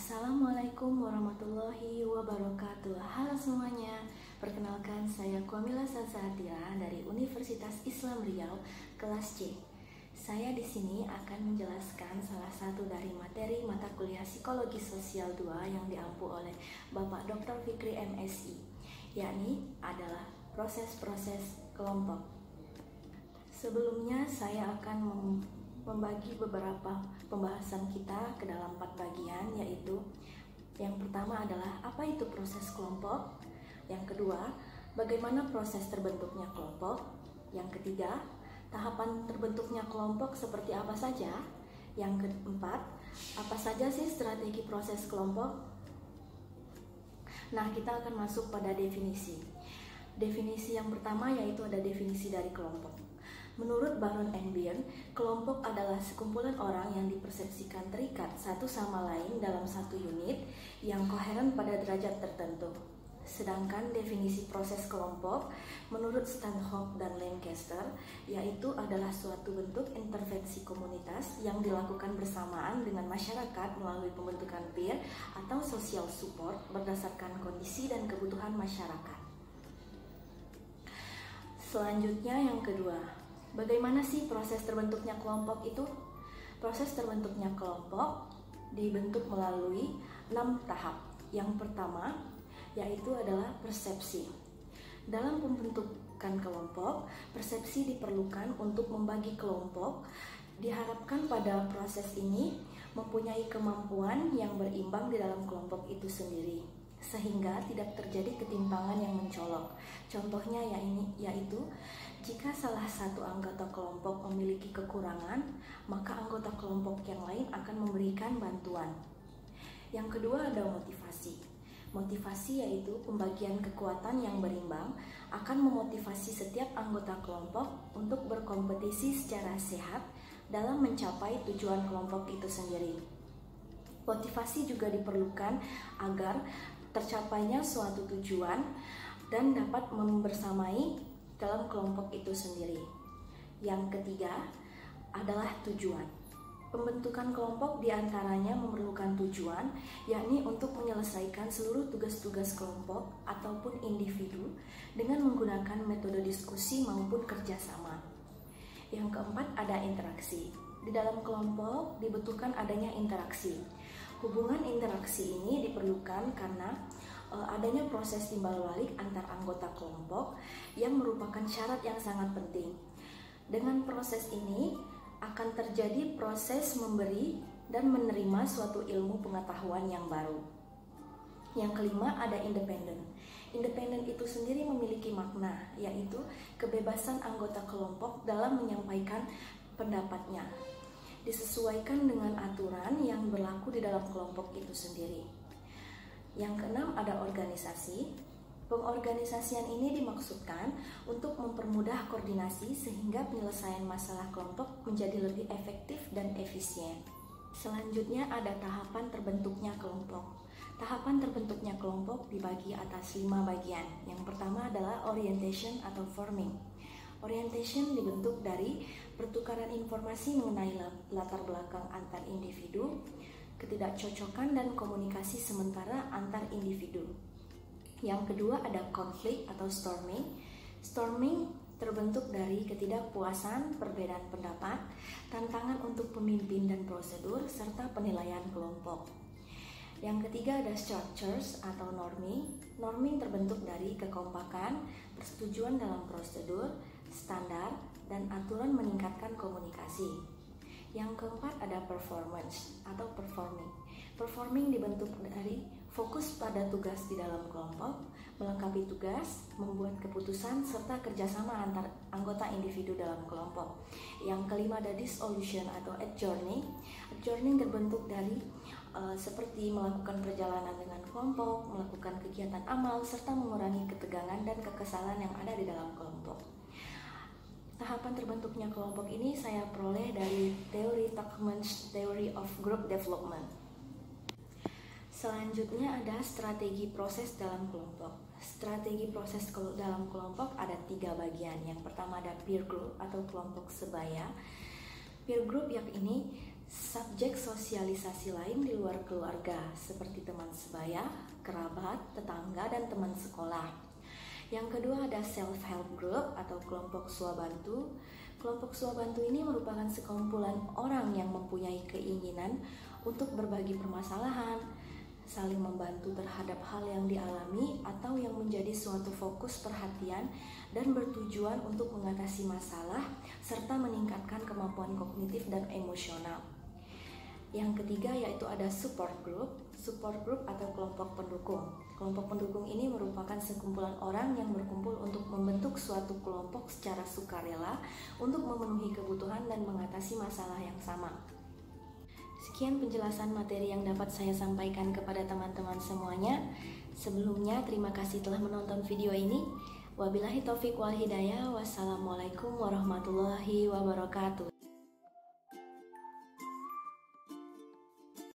Assalamualaikum warahmatullahi wabarakatuh. Halo semuanya, perkenalkan saya Kwamila Salsatira dari Universitas Islam Riau, kelas C. Saya di sini akan menjelaskan salah satu dari materi mata kuliah Psikologi Sosial 2 yang diampu oleh Bapak Dr. Fikri MSI, yakni adalah proses-proses kelompok. Sebelumnya saya akan membagi beberapa pembahasan kita ke dalam 4 bagian, yaitu yang pertama adalah apa itu proses kelompok, yang kedua bagaimana proses terbentuknya kelompok, yang ketiga tahapan terbentuknya kelompok seperti apa saja, yang keempat apa saja sih strategi proses kelompok. Nah, kita akan masuk pada definisi. Definisi yang pertama yaitu ada definisi dari kelompok. Menurut Baron and Byrne, kelompok adalah sekumpulan orang yang dipersepsikan terikat satu sama lain dalam satu unit yang koheren pada derajat tertentu. Sedangkan definisi proses kelompok menurut Stanhope dan Lancaster yaitu adalah suatu bentuk intervensi komunitas yang dilakukan bersamaan dengan masyarakat melalui pembentukan peer atau social support berdasarkan kondisi dan kebutuhan masyarakat. Selanjutnya yang kedua, bagaimana sih proses terbentuknya kelompok itu? Proses terbentuknya kelompok dibentuk melalui 6 tahap. Yang pertama yaitu adalah persepsi. Dalam pembentukan kelompok, persepsi diperlukan untuk membagi kelompok. Diharapkan pada proses ini mempunyai kemampuan yang berimbang di dalam kelompok itu sendiri, sehingga tidak terjadi ketimpangan yang mencolok. Contohnya yaitu jika salah satu anggota kelompok memiliki kekurangan, maka anggota kelompok yang lain akan memberikan bantuan. Yang kedua ada motivasi. Motivasi yaitu pembagian kekuatan yang berimbang akan memotivasi setiap anggota kelompok untuk berkompetisi secara sehat dalam mencapai tujuan kelompok itu sendiri. Motivasi juga diperlukan agar tercapainya suatu tujuan dan dapat membersamai dalam kelompok itu sendiri. Yang ketiga adalah tujuan. Pembentukan kelompok diantaranya memerlukan tujuan, yakni untuk menyelesaikan seluruh tugas-tugas kelompok ataupun individu dengan menggunakan metode diskusi maupun kerjasama. Yang keempat ada interaksi. Di dalam kelompok dibutuhkan adanya interaksi. Hubungan interaksi ini diperlukan karena adanya proses timbal balik antar anggota kelompok yang merupakan syarat yang sangat penting. Dengan proses ini akan terjadi proses memberi dan menerima suatu ilmu pengetahuan yang baru. Yang kelima ada independen. Independen itu sendiri memiliki makna, yaitu kebebasan anggota kelompok dalam menyampaikan pendapatnya, disesuaikan dengan aturan yang berlaku di dalam kelompok itu sendiri. Yang keenam ada organisasi. Pengorganisasian ini dimaksudkan untuk mempermudah koordinasi sehingga penyelesaian masalah kelompok menjadi lebih efektif dan efisien. Selanjutnya ada tahapan terbentuknya kelompok. Tahapan terbentuknya kelompok dibagi atas 5 bagian. Yang pertama adalah orientation atau forming. Orientation dibentuk dari pertukaran informasi mengenai latar belakang antar individu, ketidakcocokan dan komunikasi sementara antar individu. Yang kedua ada konflik atau storming. Storming terbentuk dari ketidakpuasan, perbedaan pendapat, tantangan untuk pemimpin dan prosedur, serta penilaian kelompok. Yang ketiga ada structures atau norming. Norming terbentuk dari kekompakan, persetujuan dalam prosedur, standar, dan aturan meningkatkan komunikasi. Yang keempat ada performance atau performing. Performing dibentuk dari fokus pada tugas di dalam kelompok, melengkapi tugas, membuat keputusan, serta kerjasama antar anggota individu dalam kelompok. Yang kelima ada dissolution atau adjourning. Adjourning terbentuk dari seperti melakukan perjalanan dengan kelompok, melakukan kegiatan amal, serta mengurangi ketegangan dan kekesalan yang ada di dalam kelompok. Tahapan terbentuknya kelompok ini saya peroleh dari teori Tuckman's Theory of Group Development. Selanjutnya ada strategi proses dalam kelompok. Strategi proses dalam kelompok ada 3 bagian. Yang pertama ada peer group atau kelompok sebaya. Peer group yang ini subjek sosialisasi lain di luar keluarga seperti teman sebaya, kerabat, tetangga, dan teman sekolah. Yang kedua ada self-help group atau kelompok swabantu. Kelompok swabantu ini merupakan sekumpulan orang yang mempunyai keinginan untuk berbagi permasalahan, saling membantu terhadap hal yang dialami atau yang menjadi suatu fokus perhatian dan bertujuan untuk mengatasi masalah serta meningkatkan kemampuan kognitif dan emosional. Yang ketiga yaitu ada support group atau kelompok pendukung. Kelompok pendukung ini merupakan sekumpulan orang yang berkumpul untuk membentuk suatu kelompok secara sukarela untuk memenuhi kebutuhan dan mengatasi masalah yang sama. Sekian penjelasan materi yang dapat saya sampaikan kepada teman-teman semuanya. Sebelumnya, terima kasih telah menonton video ini. Wabillahi taufiq wal hidayah. Wassalamualaikum warahmatullahi wabarakatuh.